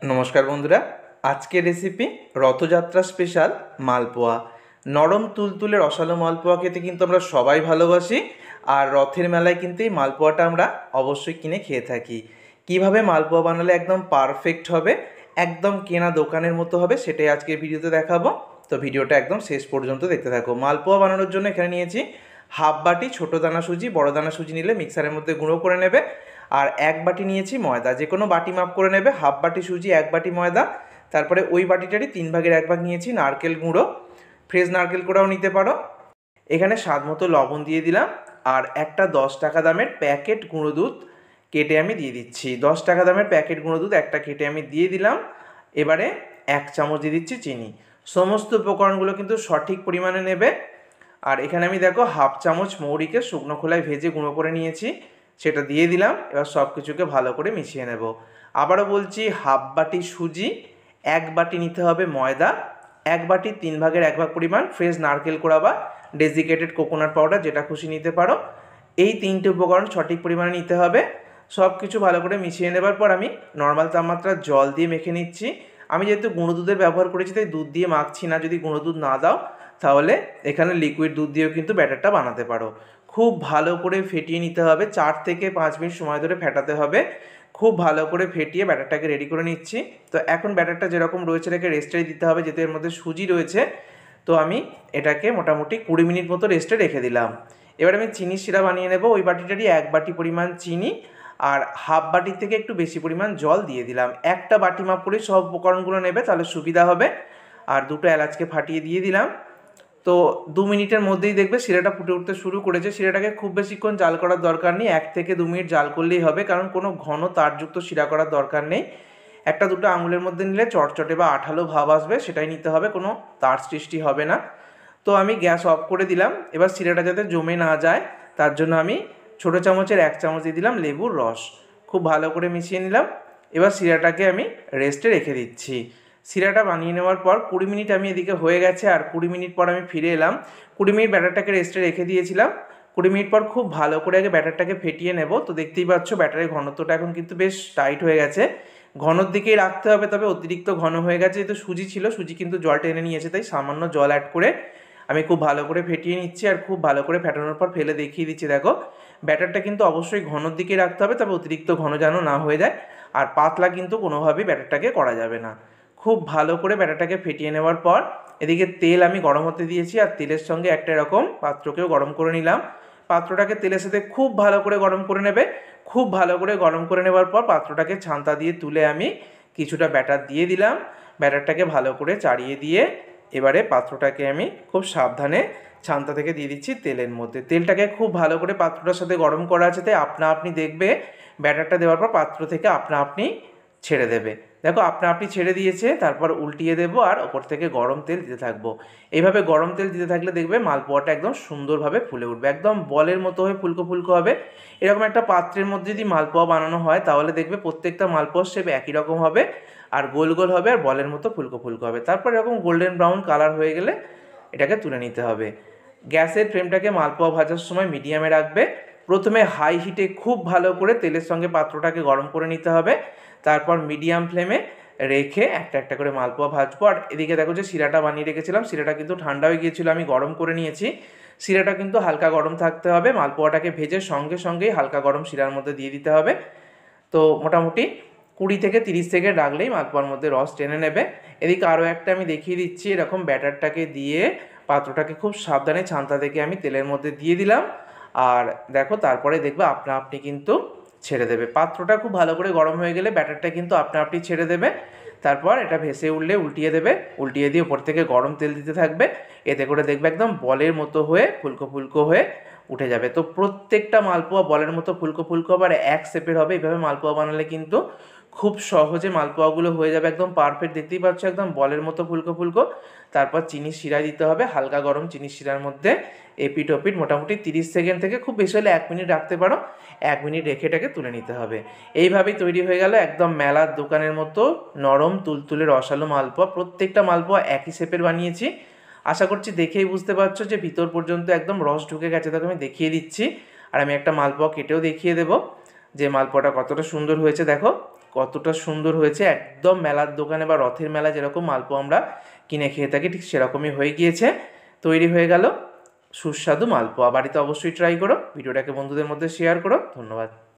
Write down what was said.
নমস্কার বন্ধুরা, আজকের রেসিপি রথযাত্রা স্পেশাল মালপোয়া। নরম তুলতুলে রসালো মালপোয়া খেতে কিন্তু আমরা সবাই ভালোবাসি। আর রথের মেলায় কিন্তু এই মালপোয়াটা আমরা অবশ্যই কিনে খেয়ে থাকি। কিভাবে মালপোয়া বানালে একদম পারফেক্ট হবে, একদম কেনা দোকানের মতো হবে, সেটাই আজকের ভিডিওতে দেখাবো। তো ভিডিওটা একদম শেষ পর্যন্ত দেখতে থাকো। মালপোয়া বানানোর জন্য এখানে নিয়েছি হাফ বাটি ছোটো দানা সুজি। বড় দানা সুজি নিলে মিক্সারের মধ্যে গুঁড়ো করে নেবে। আর এক বাটি নিয়েছি ময়দা, যে কোনো বাটি মাপ করে নেবে। হাফ বাটি সুজি, এক বাটি ময়দা। তারপরে ওই বাটিটারই 3/1 নিয়েছি নারকেল গুঁড়ো, ফ্রেশ নারকেল গুঁড়োও নিতে পারো। এখানে স্বাদ মতো লবণ দিয়ে দিলাম। আর একটা 10 টাকা দামের প্যাকেট গুঁড়ো দুধ কেটে আমি দিয়ে দিচ্ছি। 10 টাকা দামের প্যাকেট গুঁড়ো দুধ একটা কেটে আমি দিয়ে দিলাম। এবারে 1 চামচ দিয়ে দিচ্ছি চিনি। সমস্ত উপকরণগুলো কিন্তু সঠিক পরিমাণে নেবে। আর এখানে আমি দেখো হাফ চামচ মৌরিকে শুকনো খোলায় ভেজে গুঁড়ো করে নিয়েছি, সেটা দিয়ে দিলাম। এবার সব কিছুকে ভালো করে মিশিয়ে নেব। আবারও বলছি, হাফ বাটি সুজি, এক বাটি নিতে হবে ময়দা, এক বাটি 3/1 পরিমাণ ফ্রেশ নারকেল কোড়া বা ডেজিকেটেড কোকোনাট পাউডার, যেটা খুশি নিতে পারো। এই তিনটে উপকরণ সঠিক পরিমাণে নিতে হবে। সব কিছু ভালো করে মিশিয়ে নেবার পর আমি নর্মাল তাপমাত্রার জল দিয়ে মেখে নিচ্ছি। আমি যেহেতু গুঁড়ো দুধের ব্যবহার করেছি তাই দুধ দিয়ে মাখছি না। যদি গুঁড়ো দুধ না দাও তাহলে এখানে লিকুইড দুধ দিয়েও কিন্তু ব্যাটারটা বানাতে পারো। খুব ভালো করে ফেটিয়ে নিতে হবে, 4 থেকে 5 মিনিট সময় ধরে ফেটাতে হবে। খুব ভালো করে ফেটিয়ে ব্যাটারটাকে রেডি করে নিচ্ছি। তো এখন ব্যাটারটা যেরকম রয়েছে এটাকে রেস্টে দিতে হবে, যেহেতু এর মধ্যে সুজি রয়েছে। তো আমি এটাকে মোটামুটি 20 মিনিট মতো রেস্টে রেখে দিলাম। এবার আমি চিনি শিরা বানিয়ে নেব। ওই বাটিটারই 1 বাটি পরিমাণ চিনি আর হাফ বাটির থেকে একটু বেশি পরিমাণ জল দিয়ে দিলাম। একটা বাটি মাপ করে সব উপকরণগুলো নেবে, তাহলে সুবিধা হবে। আর দুটো এলাচকে ফাটিয়ে দিয়ে দিলাম। তো 2 মিনিটের মধ্যেই দেখবে শিরাটা ফুটে উঠতে শুরু করেছে। শিরাটাকে খুব বেশিক্ষণ জাল করার দরকার নেই, 1 থেকে 2 মিনিট জাল করলেই হবে, কারণ কোনো ঘন তারযুক্ত শিরা করার দরকার নেই। একটা দুটো আঙুলের মধ্যে নিলে চটচটে বা আঠালো ভাব আসবে, সেটাই নিতে হবে, কোনো তার সৃষ্টি হবে না। তো আমি গ্যাস অফ করে দিলাম। এবার শিরাটা যাতে জমে না যায় তার জন্য আমি ছোটো চামচের 1 চামচ দিয়ে দিলাম লেবুর রস। খুব ভালো করে মিশিয়ে নিলাম। এবার শিরাটাকে আমি রেস্টে রেখে দিচ্ছি। শিরাটা বানিয়ে নেওয়ার পর 20 মিনিট আমি এদিকে হয়ে গেছে, আর 20 মিনিট পর আমি ফিরে এলাম। 20 মিনিট ব্যাটারটাকে রেস্টে রেখে দিয়েছিলাম। 20 মিনিট পর খুব ভালো করে আগে ব্যাটারটাকে ফেটিয়ে নেব। তো দেখতেই পাচ্ছ ব্যাটারের ঘনত্বটা এখন কিন্তু বেশ টাইট হয়ে গেছে। ঘনর দিকেই রাখতে হবে, তবে অতিরিক্ত ঘন হয়ে গেছে। যেহেতু সুজি ছিল, সুজি কিন্তু জল টেনে নিয়েছে, তাই সামান্য জল অ্যাড করে আমি খুব ভালো করে ফেটিয়ে নিচ্ছি। আর খুব ভালো করে ফেটানোর পর ফেলে দেখিয়ে দিচ্ছি। দেখো ব্যাটারটা কিন্তু অবশ্যই ঘনর দিকে রাখতে হবে, তবে অতিরিক্ত ঘন যেন না হয়ে যায়। আর পাতলা কিন্তু কোনোভাবেই ব্যাটারটাকে করা যাবে না। খুব ভালো করে ব্যাটারটাকে ফেটিয়ে নেওয়ার পর এদিকে তেল আমি গরম হতে দিয়েছি, আর তেলের সঙ্গে একটা এরকম পাত্রকেও গরম করে নিলাম। পাত্রটাকে তেলের সাথে খুব ভালো করে গরম করে নেবে। খুব ভালো করে গরম করে নেওয়ার পর পাত্রটাকে ছান্তা দিয়ে তুলে আমি কিছুটা ব্যাটার দিয়ে দিলাম। ব্যাটারটাকে ভালো করে চাড়িয়ে দিয়ে এবারে পাত্রটাকে আমি খুব সাবধানে ছান্তা থেকে দিয়ে দিচ্ছি তেলের মধ্যে। তেলটাকে খুব ভালো করে পাত্রটার সাথে গরম করা আছে, তাই আপনা আপনি দেখবে ব্যাটারটা দেওয়ার পর পাত্র থেকে আপনা আপনি ছেড়ে দেবে। দেখো আপনা আপনি ছেড়ে দিয়েছে। তারপর উল্টিয়ে দেবো আর ওপর থেকে গরম তেল দিতে থাকবো। এইভাবে গরম তেল দিতে থাকলে দেখবে মালপোয়াটা একদম সুন্দরভাবে ফুলে উঠবে, একদম বলের মতো হয়ে ফুলকো ফুলকো হবে। এরকম একটা পাত্রের মধ্যে যদি মালপোয়া বানানো হয় তাহলে দেখবে প্রত্যেকটা মালপোয়ার শেপ একই রকম হবে, আর গোল গোল হবে, আর বলের মতো ফুলকো ফুলকো হবে। তারপর এরকম গোল্ডেন ব্রাউন কালার হয়ে গেলে এটাকে তুলে নিতে হবে। গ্যাসের ফ্লেমটাকে মালপোয়া ভাজার সময় মিডিয়ামে রাখবে। প্রথমে হাই হিটে খুব ভালো করে তেলের সঙ্গে পাত্রটাকে গরম করে নিতে হবে। তারপর মিডিয়াম ফ্লেমে রেখে একটা একটা করে মালপোয়া ভাজবো। আর এদিকে দেখো যে শিরাটা বানিয়ে রেখেছিলাম, শিরাটা কিন্তু ঠান্ডা হয়ে গিয়েছিল, আমি গরম করে নিয়েছি। শিরাটা কিন্তু হালকা গরম থাকতে হবে। মালপোয়াটাকে ভেজে সঙ্গে সঙ্গেই হালকা গরম শিরার মধ্যে দিয়ে দিতে হবে। তো মোটামুটি 20 থেকে 30 সেকেন্ড রাখলেই মালপোয়ার মধ্যে রস টেনে নেবে। এদিকে আরও একটা আমি দেখিয়ে দিচ্ছি। এরকম ব্যাটারটাকে দিয়ে পাত্রটাকে খুব সাবধানে ছান্তা থেকে আমি তেলের মধ্যে দিয়ে দিলাম। আর দেখো তারপরে দেখবে আপনা আপনি কিন্তু ছেড়ে দেবে। পাত্রটা খুব ভালো করে গরম হয়ে গেলে ব্যাটারটা কিন্তু আপনা আপনি ছেড়ে দেবে। তারপর এটা ভেসে উঠলে উল্টিয়ে দেবে, উল্টিয়ে দিয়ে উপর থেকে গরম তেল দিতে থাকবে। এতে করে দেখবে একদম বলের মতো হয়ে ফুলকো ফুলকো হয়ে উঠে যাবে। তো প্রত্যেকটা মালপোয়া বলের মতো ফুলকো ফুলকো হবে আর এক শেপের হবে। এইভাবে মালপোয়া বানালে কিন্তু খুব সহজে মালপোয়াগুলো হয়ে যাবে একদম পারফেক্ট। দেখতেই পাচ্ছ একদম বলের মতো ফুলকো ফুলকো। তারপর চিনির শিরা দিতে হবে, হালকা গরম চিনির শিরার মধ্যে এপিট ওপিট মোটামুটি 30 সেকেন্ড থেকে খুব বেশি হলে 1 মিনিট রাখতে পারো। 1 মিনিট রেখে এটাকে তুলে নিতে হবে। এইভাবেই তৈরি হয়ে গেল একদম মেলার দোকানের মতো নরম তুলতুলে রসালো মালপোয়া। প্রত্যেকটা মালপোয়া একই শেপের বানিয়েছি। আশা করছি দেখেই বুঝতে পারছো যে ভিতর পর্যন্ত একদম রস ঢুকে গেছে। তাকে আমি দেখিয়ে দিচ্ছি, আর আমি একটা মালপোয়া কেটেও দেখিয়ে দেবো যে মালপোয়াটা কতটা সুন্দর হয়েছে। দেখো কতটা সুন্দর হয়েছে, একদম মেলার দোকানে বা রথের মেলা যেরকম মালপোয়া আমরা কিনে খেয়ে থাকি ঠিক সেরকমই হয়ে গিয়েছে। তৈরি হয়ে গেল সুস্বাদু মালপোয়া। বাড়িতে অবশ্যই ট্রাই করো, ভিডিওটাকে বন্ধুদের মধ্যে শেয়ার করো। ধন্যবাদ।